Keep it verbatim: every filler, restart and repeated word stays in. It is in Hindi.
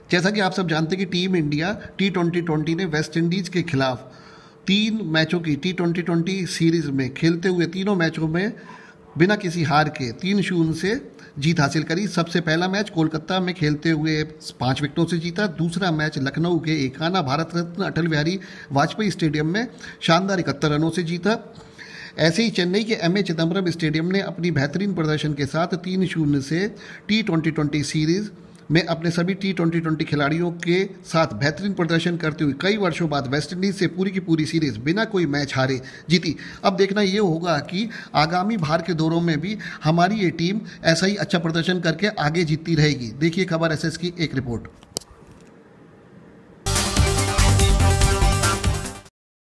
जैसा कि आप सब जानते हैं कि team India T twenty twenty ने वेस्ट इंडीज के खिलाफ तीन मैचों की टी ट्वेंटी ट्वेंटी सीरीज में खेलते हुए तीनों मैचों में बिना किसी हार के तीन शून्य से जीत हासिल करी। सबसे पहला मैच कोलकाता में खेलते हुए पाँच विकेटों से जीता। दूसरा मैच लखनऊ के एकाना भारत रत्न अटल बिहारी वाजपेयी स्टेडियम में शानदार इकहत्तर रनों से जीता। ऐसे ही चेन्नई के एम ए चिदम्बरम स्टेडियम ने अपनी बेहतरीन प्रदर्शन के साथ तीन शून्य से टी ट्वेंटी ट्वेंटी सीरीज में अपने सभी टी ट्वेंटी ट्वेंटी खिलाड़ियों के साथ बेहतरीन प्रदर्शन करते हुए कई वर्षों बाद वेस्टइंडीज से पूरी की पूरी सीरीज बिना कोई मैच हारे जीती। अब देखना ये होगा कि आगामी बाहर के दौरों में भी हमारी ये टीम ऐसा ही अच्छा प्रदर्शन करके आगे जीतती रहेगी। देखिए खबर एसएस की एक रिपोर्ट।